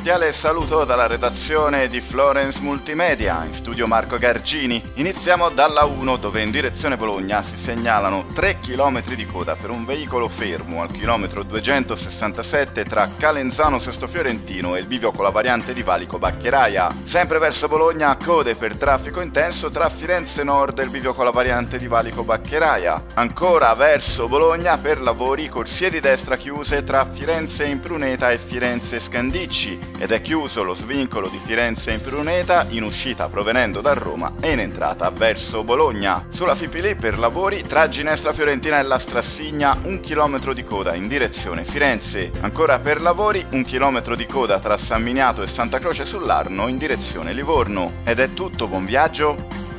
cordiale saluto dalla redazione di Florence Multimedia, in studio Marco Gargini. Iniziamo dalla 1, dove in direzione Bologna si segnalano 3 km di coda per un veicolo fermo al chilometro 267 tra Calenzano Sesto Fiorentino e il bivio con la variante di Valico Baccheraia. Sempre verso Bologna, code per traffico intenso tra Firenze Nord e il bivio con la variante di Valico Baccheraia. Ancora verso Bologna, per lavori, corsie di destra chiuse tra Firenze Impruneta e Firenze Scandicci, ed è chiuso lo svincolo di Firenze Impruneta in uscita provenendo da Roma e in entrata verso Bologna. Sulla Fipili, per lavori, tra Ginestra Fiorentina e la Strassigna 1 chilometro di coda in direzione Firenze. Ancora per lavori, 1 chilometro di coda tra San Miniato e Santa Croce sull'Arno in direzione Livorno. Ed è tutto, buon viaggio!